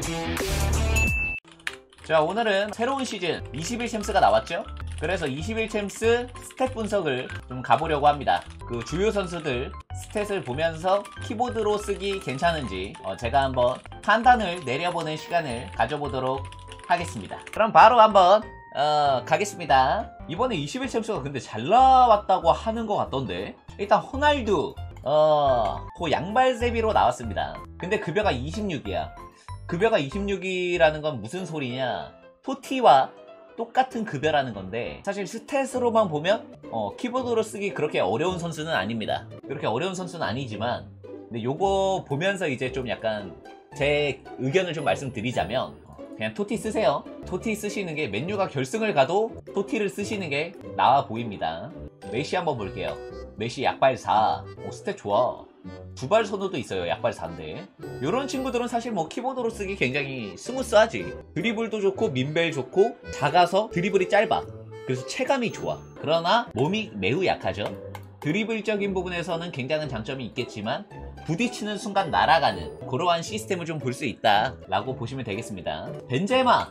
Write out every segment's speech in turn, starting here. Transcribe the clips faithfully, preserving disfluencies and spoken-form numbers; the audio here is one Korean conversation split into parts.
자, 오늘은 새로운 시즌 이십일 챔스가 나왔죠? 그래서 이십일 챔스 스탯 분석을 좀 가보려고 합니다. 그 주요 선수들 스탯을 보면서 키보드로 쓰기 괜찮은지 어 제가 한번 판단을 내려보는 시간을 가져보도록 하겠습니다. 그럼 바로 한번 어 가겠습니다. 이번에 이십일 챔스가 근데 잘 나왔다고 하는 것 같던데, 일단 호날두 어, 그 양발제비로 나왔습니다. 근데 급여가 이십육이야. 급여가 이십육이라는 건 무슨 소리냐? 토티와 똑같은 급여라는 건데, 사실 스탯으로만 보면 어, 키보드로 쓰기 그렇게 어려운 선수는 아닙니다. 그렇게 어려운 선수는 아니지만, 근데 요거 보면서 이제 좀 약간 제 의견을 좀 말씀드리자면, 그냥 토티 쓰세요. 토티 쓰시는 게, 맨유가 결승을 가도 토티를 쓰시는 게 나아 보입니다. 메시 한번 볼게요. 메시 약발 사. 오, 스탯 좋아. 두발 선호도 있어요. 약발 사인데 요런 친구들은 사실 뭐 키보드로 쓰기 굉장히 스무스하지. 드리블도 좋고 민벨 좋고 작아서 드리블이 짧아. 그래서 체감이 좋아. 그러나 몸이 매우 약하죠. 드리블적인 부분에서는 굉장한 장점이 있겠지만 부딪히는 순간 날아가는 그러한 시스템을 좀 볼 수 있다 라고 보시면 되겠습니다. 벤제마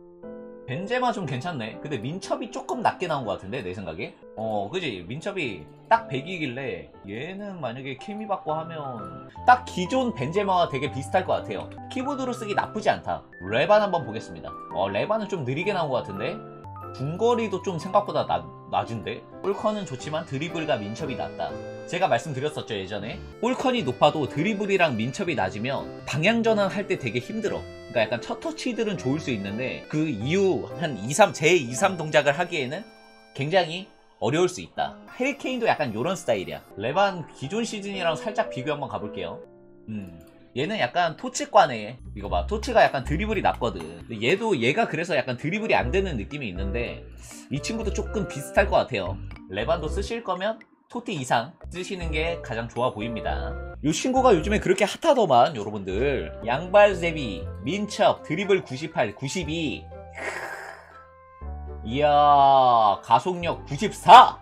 벤제마 좀 괜찮네. 근데 민첩이 조금 낮게 나온 것 같은데, 내 생각에. 어 그지, 민첩이 딱 백이길래 얘는 만약에 케미 받고 하면 딱 기존 벤제마와 되게 비슷할 것 같아요. 키보드로 쓰기 나쁘지 않다. 레반 한번 보겠습니다. 어 레반은 좀 느리게 나온 것 같은데, 중거리도 좀 생각보다 낮, 낮은데. 볼컨은 좋지만 드리블과 민첩이 낮다. 제가 말씀드렸었죠, 예전에. 볼컨이 높아도 드리블이랑 민첩이 낮으면 방향전환 할 때 되게 힘들어. 그러니까 약간 첫 터치들은 좋을 수 있는데 그 이후 한 이, 삼, 제 이, 삼 동작을 하기에는 굉장히 어려울 수 있다. 해리케인도 약간 요런 스타일이야. 레반 기존 시즌이랑 살짝 비교 한번 가볼게요. 음 얘는 약간 토치과네. 이거 봐, 토치가 약간 드리블이 낮거든. 근데 얘도 얘가 그래서 약간 드리블이 안 되는 느낌이 있는데, 이 친구도 조금 비슷할 것 같아요. 레반도 쓰실 거면 토티 이상 쓰시는 게 가장 좋아 보입니다. 이 친구가 요즘에 그렇게 핫하더만, 여러분들. 양발제비, 민첩, 드리블 구십팔, 구십이. 이야, 가속력 구십사.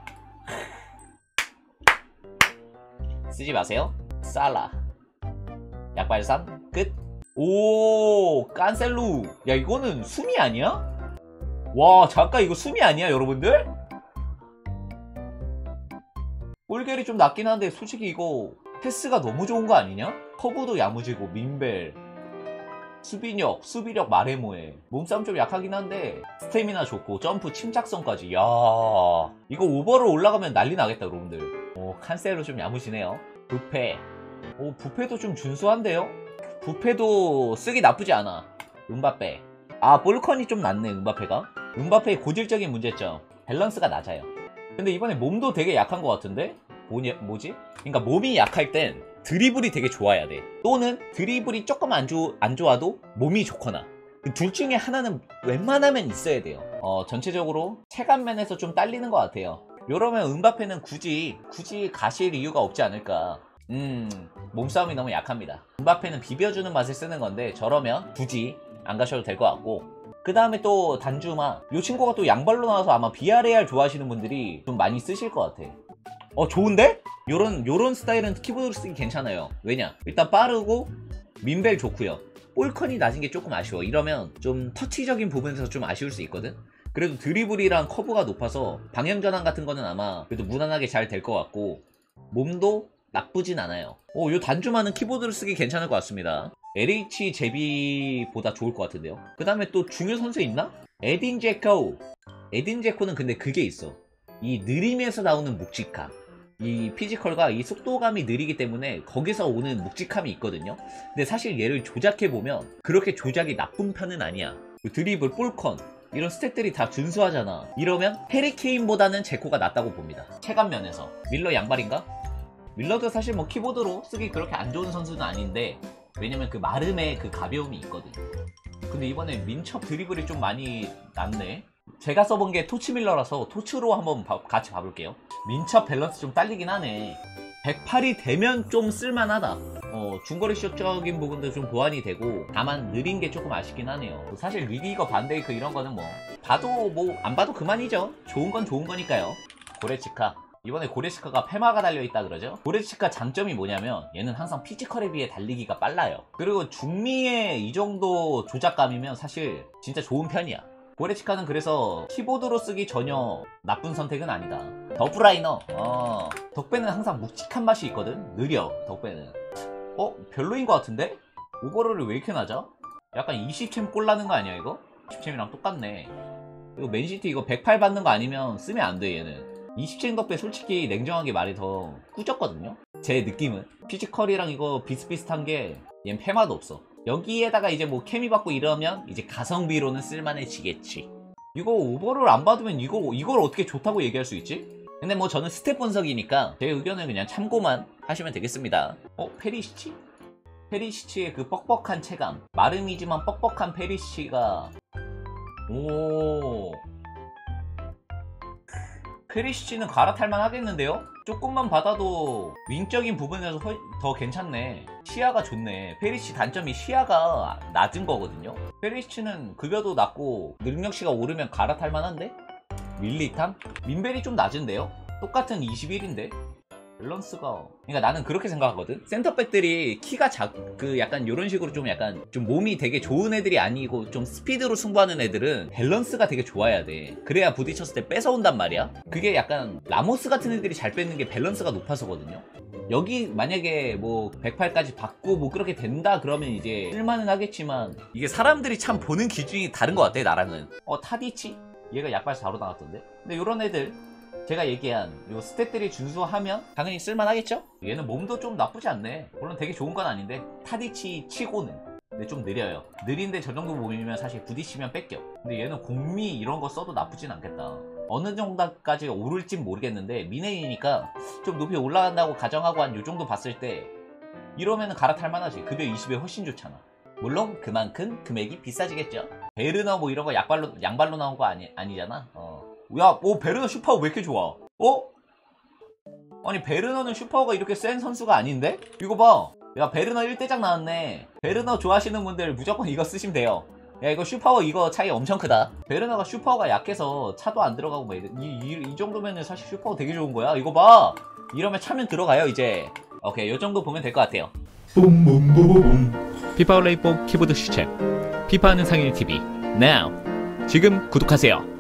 쓰지 마세요. 살라. 약발 삼 끝. 오, 깐셀루. 야, 이거는 숨이 아니야? 와, 잠깐, 이거 숨이 아니야, 여러분들? 볼결이 좀 낮긴 한데 솔직히 이거 패스가 너무 좋은 거 아니냐? 커브도 야무지고 민벨, 수비력, 수비력 마레모에, 몸싸움 좀 약하긴 한데 스태미나 좋고 점프 침착성까지. 야, 이거 오버를 올라가면 난리 나겠다, 여러분들. 오, 칸셀로 좀 야무지네요. 부페. 오, 부페도 좀 준수한데요? 부페도 쓰기 나쁘지 않아. 음바페. 아, 볼컨이 좀 낮네, 음바페가. 음바페의 고질적인 문제점, 밸런스가 낮아요. 근데 이번에 몸도 되게 약한 것 같은데? 뭐냐, 뭐지? 그러니까 몸이 약할 땐 드리블이 되게 좋아야 돼. 또는 드리블이 조금 안, 좋, 안 좋아도 몸이 좋거나. 둘 중에 하나는 웬만하면 있어야 돼요. 어, 전체적으로 체감면에서 좀 딸리는 것 같아요. 이러면 음바페는 굳이 굳이 가실 이유가 없지 않을까. 음 몸싸움이 너무 약합니다. 음바페는 비벼주는 맛을 쓰는 건데, 저러면 굳이 안 가셔도 될 것 같고. 그 다음에 또 단주마. 이 친구가 또 양발로 나와서 아마 비아레알 좋아하시는 분들이 좀 많이 쓰실 것 같아. 어, 좋은데? 요런 요런 스타일은 키보드로 쓰기 괜찮아요. 왜냐, 일단 빠르고 민벨 좋고요. 볼컨이 낮은 게 조금 아쉬워. 이러면 좀 터치적인 부분에서 좀 아쉬울 수 있거든. 그래도 드리블이랑 커브가 높아서 방향전환 같은 거는 아마 그래도 무난하게 잘 될 것 같고, 몸도 나쁘진 않아요. 오, 요 단주마는 키보드로 쓰기 괜찮을 것 같습니다. 엘에이치 제비보다 좋을 것 같은데요. 그 다음에 또 중요 선수 있나? 에딘 제코. 에딘 제코는 근데 그게 있어. 이 느림에서 나오는 묵직함, 이 피지컬과 이 속도감이 느리기 때문에 거기서 오는 묵직함이 있거든요. 근데 사실 얘를 조작해보면 그렇게 조작이 나쁜 편은 아니야. 드리블, 볼컨 이런 스탯들이 다 준수하잖아. 이러면 해리케인보다는 제코가 낫다고 봅니다. 체감면에서. 밀러 양발인가? 밀러도 사실 뭐 키보드로 쓰기 그렇게 안 좋은 선수는 아닌데, 왜냐면 그 마름의 그 가벼움이 있거든. 근데 이번에 민첩 드리블이 좀 많이 낮네. 제가 써본 게 토치밀러라서 토치로 한번 봐, 같이 봐볼게요. 민첩 밸런스 좀 딸리긴 하네. 백팔이 되면 좀 쓸만하다. 어, 중거리 슛적인 부분도 좀 보완이 되고, 다만 느린 게 조금 아쉽긴 하네요. 사실 리디거, 반데이크 이런 거는 뭐 봐도 뭐 안 봐도 그만이죠. 좋은 건 좋은 거니까요. 고레치카. 이번에 고레츠카가 페마가 달려있다 그러죠. 고레츠카 장점이 뭐냐면 얘는 항상 피지컬에 비해 달리기가 빨라요. 그리고 중미의 이 정도 조작감이면 사실 진짜 좋은 편이야. 고레츠카는 그래서 키보드로 쓰기 전혀 나쁜 선택은 아니다. 더프라이너 어, 덕배는 항상 묵직한 맛이 있거든. 느려 덕배는. 어? 별로인 것 같은데? 오버롤이 왜 이렇게 낮아? 약간 이십 챔 꼴 나는 거 아니야 이거? 이십 챔이랑 똑같네. 이거 맨시티 이거 백팔 받는 거 아니면 쓰면 안 돼 얘는. 이십 챔 덕배 솔직히 냉정하게 말이 더 꾸졌거든요. 제 느낌은 피지컬이랑 이거 비슷비슷한 게 얘는 페마도 없어. 여기에다가 이제 뭐 케미 받고 이러면 이제 가성비로는 쓸만해지겠지. 이거 오버롤 안 받으면 이거 이걸 어떻게 좋다고 얘기할 수 있지? 근데 뭐 저는 스텝 분석이니까 제 의견은 그냥 참고만 하시면 되겠습니다. 어? 페리시치? 페리시치의 그 뻑뻑한 체감, 마름이지만 뻑뻑한 페리시치가 오 페리시치는 갈아탈만 하겠는데요? 조금만 받아도 윙적인 부분에서 허, 더 괜찮네. 시야가 좋네. 페리시치 단점이 시야가 낮은 거거든요. 페리시치는 급여도 낮고 능력치가 오르면 갈아탈만 한데? 밀리탐? 민벨이 좀 낮은데요? 똑같은 이십일인데? 밸런스가 그러니까 나는 그렇게 생각하거든. 센터백들이 키가 작 그 약간 요런 식으로 좀 약간 좀 몸이 되게 좋은 애들이 아니고 좀 스피드로 승부하는 애들은 밸런스가 되게 좋아야 돼. 그래야 부딪혔을 때 뺏어온단 말이야. 그게 약간 라모스 같은 애들이 잘 뺏는 게 밸런스가 높아서거든요. 여기 만약에 뭐 백팔까지 받고 뭐 그렇게 된다 그러면 이제 쓸만은 하겠지만 이게 사람들이 참 보는 기준이 다른 것 같아 나랑은. 어 타디치? 얘가 약발 사로 나갔던데. 근데 요런 애들 제가 얘기한 요 스탯들이 준수하면 당연히 쓸만하겠죠? 얘는 몸도 좀 나쁘지 않네. 물론 되게 좋은 건 아닌데 타디치 치고는 근데 좀 느려요. 느린데 저 정도 몸이면 사실 부딪히면 뺏겨. 근데 얘는 공미 이런 거 써도 나쁘진 않겠다. 어느 정도까지 오를진 모르겠는데 미네이니까 좀 높이 올라간다고 가정하고 한 요 정도 봤을 때 이러면은 갈아탈 만하지. 급여 이십에 훨씬 좋잖아. 물론 그만큼 금액이 비싸지겠죠. 베르너 뭐 이런 거 약발로, 양발로 나온 거 아니, 아니잖아. 어. 야, 오, 베르너 슈퍼워 왜 이렇게 좋아? 어? 아니, 베르너는 슈퍼워가 이렇게 센 선수가 아닌데? 이거 봐. 야, 베르너 일 대장 나왔네. 베르너 좋아하시는 분들 무조건 이거 쓰시면 돼요. 야, 이거 슈퍼워 이거 차이 엄청 크다. 베르너가 슈퍼워가 약해서 차도 안 들어가고 뭐 이, 이, 이 정도면은 사실 슈퍼워 되게 좋은 거야. 이거 봐. 이러면 차면 들어가요, 이제. 오케이, 요 정도 보면 될 것 같아요. 피파 온라인 뽕 키보드 슈챔 피파하는 상일 티비 Now 지금 구독하세요.